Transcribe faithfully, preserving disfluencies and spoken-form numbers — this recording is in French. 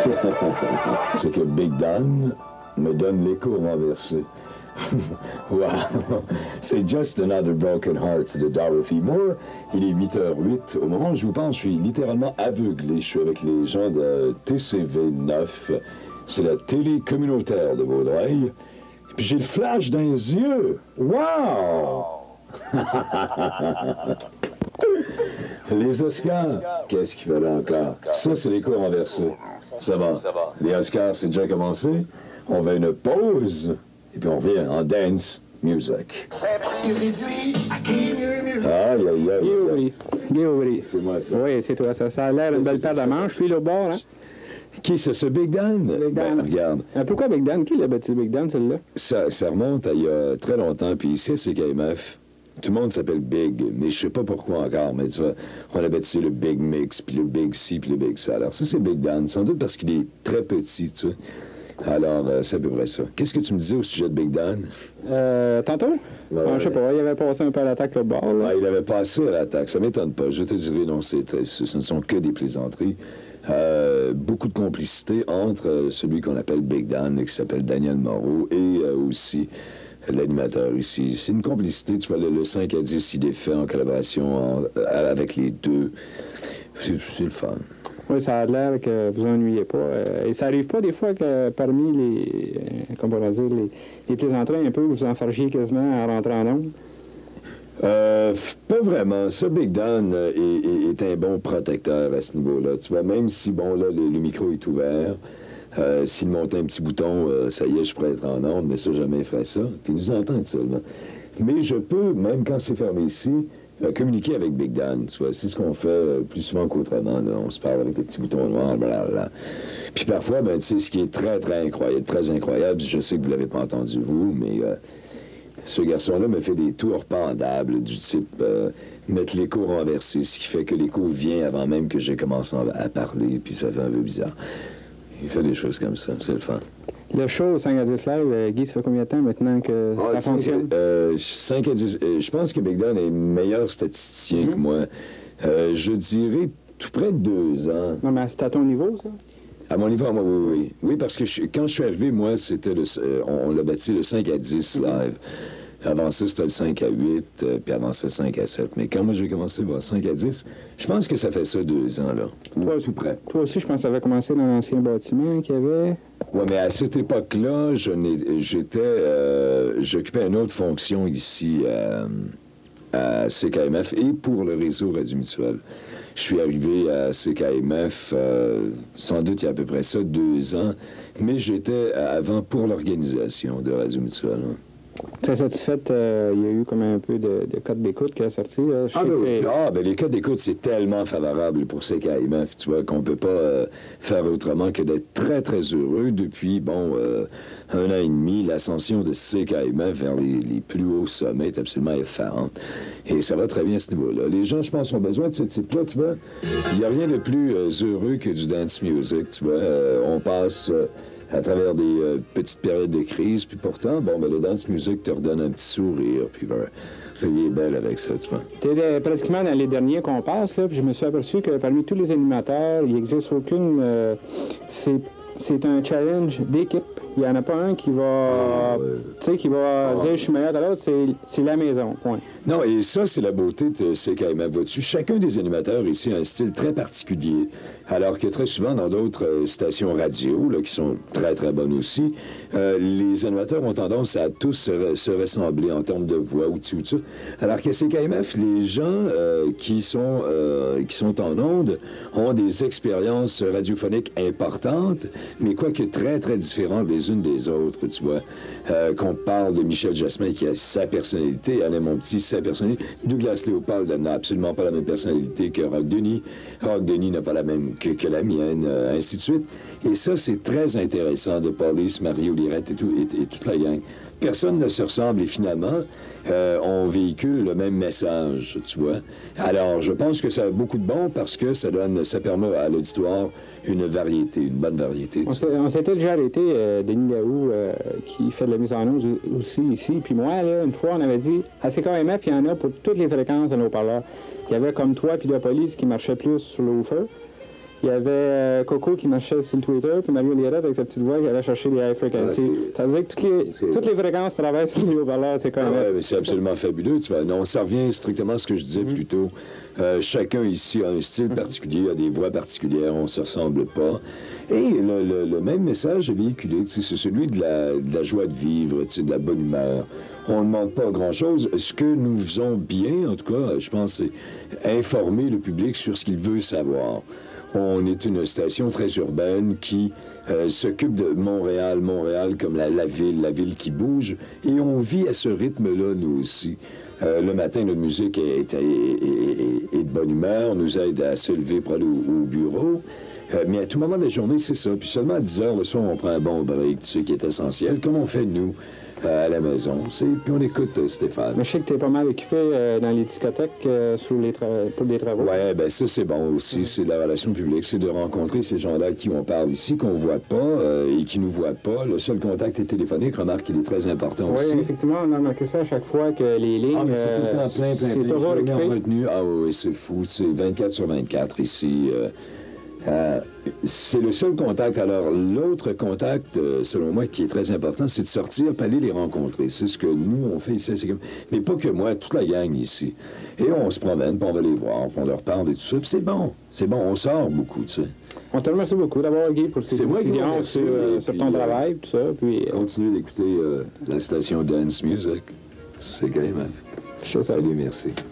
C'est que Big Dan me donne l'écho renversé. Wow! C'est Just Another Broken Heart de Dorothy Moore. Il est huit heures huit. Au moment où je vous pense, je suis littéralement aveuglé. Je suis avec les gens de T C V neuf. C'est la télé communautaire de Vaudreuil. Puis j'ai le flash dans les yeux. Wow! Les Oscars, qu'est-ce qu'il fallait encore? Ça, c'est l'écho renversé. Ça va. Les Oscars, c'est déjà commencé. On va une pause. Et puis on revient en dance music. Aïe, aïe, aïe. Guy Aubry. Guy Aubry. C'est moi, ça. Oui, c'est toi. Ça, ça a l'air une belle paire de manches. Puis le bord, hein? Qui, c'est ce Big Dan? Big Dan. Ben, regarde. Euh, pourquoi Big Dan? Qui l'a baptisé Big Dan, celle-là? Ça, ça remonte à il y a très longtemps. Puis ici, à C K M F, tout le monde s'appelle Big. Mais je sais pas pourquoi encore. Mais tu vois, on a baptisé le Big Mix, puis le Big C, puis le Big ça. Alors ça, c'est Big Dan. Sans doute parce qu'il est très petit, tu vois. Alors, euh, c'est à peu près ça. Qu'est-ce que tu me disais au sujet de Big Dan? Euh, tantôt? Ouais, Ah, je sais pas, il avait passé un peu à l'attaque le bord, là. Ah, il avait passé à l'attaque. Ça m'étonne pas. Je te dirais, non, c'est, ce ne sont que des plaisanteries. Euh, beaucoup de complicité entre euh, celui qu'on appelle Big Dan, qui s'appelle Daniel Moreau, et euh, aussi euh, l'animateur ici. C'est une complicité, tu vois, le, le cinq à dix, il est fait en collaboration en, euh, avec les deux. C'est, c'est le fun. Oui, ça a l'air que vous ennuyez pas. Euh, et ça arrive pas des fois que parmi les, euh, comment on va dire, les, les plaisanteries un peu, vous en fargiez quasiment à rentrer en ondes? Euh, pas vraiment. Ça, Big Dan euh, est, est, est un bon protecteur à ce niveau-là. Tu vois, même si, bon, là, le, le micro est ouvert, euh, s'il montait un petit bouton, euh, ça y est, je pourrais être en onde, mais ça, jamais il ferait ça. Puis il nous entend seulement. Mais je peux, même quand c'est fermé ici, euh, communiquer avec Big Dan, tu vois. C'est ce qu'on fait euh, plus souvent qu'autrement, là. On se parle avec le petit bouton noir, blablabla. Puis parfois, ben, tu sais, ce qui est très, très incroyable, très incroyable, je sais que vous l'avez pas entendu, vous, mais... Euh, ce garçon-là me fait des tours pendables du type euh, mettre l'écho renversé, ce qui fait que l'écho vient avant même que j'ai commencé à parler, puis ça fait un peu bizarre. Il fait des choses comme ça, c'est le fun. Le show cinq à dix live, euh, Guy, ça fait combien de temps maintenant que ah, ça fonctionne? Euh, cinq à dix, euh, je pense que Big Dan est meilleur statisticien mm-hmm. que moi. Euh, je dirais tout près de deux ans. Non, mais c'est à ton niveau, ça? À mon niveau, moi, oui, oui. Oui, parce que je, quand je suis arrivé, moi, c'était le... Euh, on, on l'a bâti le cinq à dix live. Avant ça, c'était le cinq à huit, euh, puis avant ça, cinq à sept. Mais quand moi, j'ai commencé, bon, cinq à dix, je pense que ça fait ça deux ans, là. Toi, tout près. Toi aussi, je pense que ça avait commencé dans l'ancien bâtiment qu'il y avait... Oui, mais à cette époque-là, je n'ai, j'étais... Euh, j'occupais une autre fonction ici euh, à C K M F et pour le réseau Radio Mutuel. Je suis arrivé à C K M F, euh, sans doute il y a à peu près ça, deux ans, mais j'étais avant pour l'organisation de Radio Mutuelle. Hein. Très satisfaite, euh, il y a eu comme un peu de, de code d'écoute qui est sorti. Là. Je ah, sais ben, que oui. ah, ben les codes d'écoute, c'est tellement favorable pour C K M F, tu vois, qu'on peut pas euh, faire autrement que d'être très, très heureux depuis, bon, euh, un an et demi, l'ascension de C K M F vers les, les plus hauts sommets est absolument effarante. Et ça va très bien à ce niveau-là. Les gens, je pense, ont besoin de ce type-là, tu vois. Il n'y a rien de plus euh, heureux que du dance music, tu vois. Euh, on passe... Euh, à travers des euh, petites périodes de crise, puis pourtant, bon, ben, le dance music te redonne un petit sourire, puis ben, la vie est belle avec ça, tu vois. T'es pratiquement dans les derniers qu'on passe, là, puis je me suis aperçu que parmi tous les animateurs, il n'existe aucune... Euh, c'est un challenge d'équipe. Il n'y en a pas un qui va... Ah, ouais. Tu sais, qui va ah. dire « je suis meilleur que l'autre », c'est la maison, point. Non, et ça, c'est la beauté de C K M F. Vois-tu, chacun des animateurs ici a un style très particulier, alors que très souvent, dans d'autres euh, stations radio, là, qui sont très, très bonnes aussi, euh, les animateurs ont tendance à tous se, se ressembler en termes de voix ou ci ou ça. Alors qu'à C K M F, les gens euh, qui, sont, euh, qui sont en ondes ont des expériences radiophoniques importantes, mais quoique très, très différentes les unes des autres, tu vois. Euh, qu'on parle de Michel Jasmin qui a sa personnalité, Alain Monpetit, sa personnalité. Douglas Léopold n'a absolument pas la même personnalité que Rock Denis. Rock Denis n'a pas la même que, que la mienne, euh, ainsi de suite. Et ça, c'est très intéressant de Paulis, Mario Lirette et, tout, et, et toute la gang. Personne ne se ressemble et finalement, euh, on véhicule le même message, tu vois. Alors, je pense que ça a beaucoup de bon parce que ça donne, ça permet à l'auditoire une variété, une bonne variété. On s'était déjà arrêté, euh, Denis Daou, euh, qui fait de la mise en onde aussi ici. Puis moi, là, une fois, on avait dit, à C K M F, il y en a pour toutes les fréquences de nos parleurs. Il y avait comme toi puis de police qui marchait plus sur le woofer. il y avait euh, Coco qui marchait sur le Twitter, puis Mario Lirette avec sa petite voix qui allait chercher les high frequencies. Ouais, ça veut dire que toutes les, toutes les fréquences travaillent sur les haut-parleurs, c'est quand même... Ah ouais, c'est absolument fabuleux, tu vois. Non, ça revient strictement à ce que je disais mm-hmm. plus tôt. Euh, chacun ici a un style mm-hmm. particulier, a des voix particulières, on ne se ressemble pas. Et le, le, le même message est véhiculé, c'est celui de la, de la joie de vivre, de la bonne humeur. On ne demande pas grand-chose. Ce que nous faisons bien, en tout cas, je pense, c'est informer le public sur ce qu'il veut savoir. On est une station très urbaine qui euh, s'occupe de Montréal, Montréal comme la, la ville, la ville qui bouge, et on vit à ce rythme-là, nous aussi. Euh, le matin, notre musique est, est, est, est, est de bonne humeur, nous aide à se lever pour aller au, au bureau. Euh, mais à tout moment de la journée, c'est ça. Puis seulement à dix heures le soir, on prend un bon break, tu sais, qui est essentiel, comme on fait, nous, euh, à la maison. C'est... Puis on écoute euh, Stéphane. Mais je sais que tu es pas mal occupé euh, dans les discothèques euh, sous les tra... pour des travaux. Oui, bien ça, c'est bon aussi. Ouais. C'est de la relation publique. C'est de rencontrer ces gens-là à qui on parle ici, qu'on ne voit pas euh, et qui ne nous voient pas. Le seul contact est téléphonique. Remarque qu'il est très important oui, aussi. Oui, effectivement, on a remarqué ça à chaque fois que les lignes... Ah, mais c'est tout le temps plein, plein, c'est plein. toujours occupé. Retenu. Ah oui, c'est fou. C'est vingt-quatre sur vingt-quatre ici. Euh... Euh, c'est le seul contact. Alors, l'autre contact, euh, selon moi, qui est très important, c'est de sortir et aller les rencontrer. C'est ce que nous, on fait ici. C'est comme... Mais pas que moi, toute la gang ici. Et on se promène, puis on va les voir, puis on leur parle et tout ça. Puis c'est bon. C'est bon, on sort beaucoup, tu sais. On te remercie beaucoup d'avoir, Guy, pour ces étudiants sur, euh, sur ton puis, travail, tout ça. Puis, euh... Continue d'écouter euh, la station Dance Music. C'est quand même... C'est ça. Salut, merci.